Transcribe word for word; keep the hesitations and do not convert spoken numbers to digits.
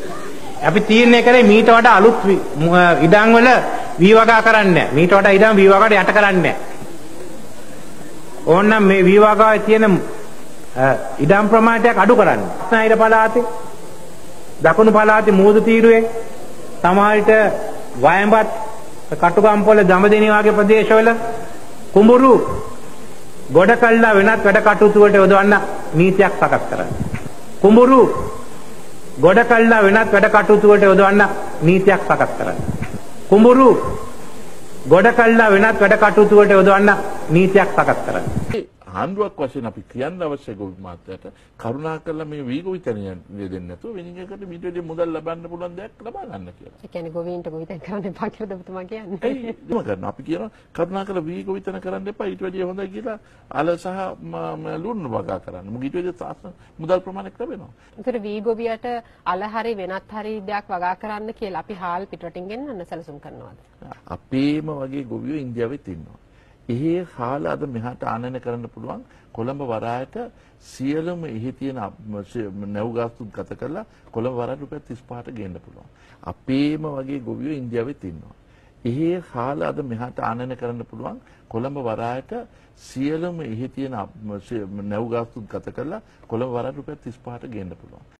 අපි තීරණය කරේ මීට වඩා අලුත් ඉඩම් වල වී වගා කරන්නේ නැහැ. මීට වඩා ඉඩම් වී වගාට යට කරන්නේ නැහැ. ඕනනම් මේ වී වගාවේ තියෙන ඉඩම් ප්‍රමාණයක් අඩු කරන්න. රත්නායර පළාතේ, දකුණු පළාතේ මූදු තීරුවේ, සමහර විට වයඹත්, කටුගම්පොළ, දඹදෙණිය වගේ ප්‍රදේශවල කුඹුරු ගොඩ කළා වෙනත් වැඩ කටයුතු වලට යොදවන්න නීතියක් සකස් කරන්න. කුඹුරු ගොඩ කළා වෙනත් වැඩ කටයුතු වලට යොදවන්න නීතියක් සකස් කරන්න. කුඹුරු ගොඩ කළා වෙනත් වැඩ කටයුතු වලට යොදවන්න නීතියක් සකස් කරන්න. ආණ්ඩුවක් වශයෙන් අපි කියන්න අවශ්‍ය ගොවි මාත්‍යට කරුණාකරලා මේ වී ගොවිතැනිය දෙන්න නැතුව වෙනින් එකට මීට වැඩි මුදල් ලබන්න පුළුවන් දෙයක් ලබා ගන්න කියලා. ඒ කියන්නේ ගොවීන්ට ගොවිතැන් කරන්න එපා කියලාද ඔබතුමා කියන්නේ? ඒ දෙම කරනවා. අපි කියනවා කරුණාකරලා වී ගොවිතැන කරන්න එපා ඊට වැඩි හොඳයි කියලා අල සහ ලුණු වගා කරන්න. මොකද ඊට වැඩි සාසන මුදල් ප්‍රමාණයක් ලැබෙනවා. ඒතර වී ගොවියට අල හරි වෙනත් හරි දෙයක් වගා කරන්න කියලා අපි හාල් පිටරටින් ගෙන්නන්න සැලසුම් කරනවාද? අපේම වගේ ගොවියෝ ඉන්දියාවෙත් ඉන්නවා. එහි හාල අද මෙහාට ආනයන කරන්න පුළුවන් කොළඹ වරායට සියලුම එහි තියෙන නැව් ගාස්තු ගත කරලා කොළඹ වරායට රුපියල් තිස් පහට ගේන්න පුළුවන්. අපේම වගේ ගොවියෝ ඉන්දියාවෙත් ඉන්නවා. එහි හාල අද මෙහාට ආනයන කරන්න පුළුවන් කොළඹ වරායට සියලුම එහි තියෙන නැව් ගාස්තු ගත කරලා කොළඹ වරායට රුපියල් තිස් පහට ගේන්න පුළුවන්.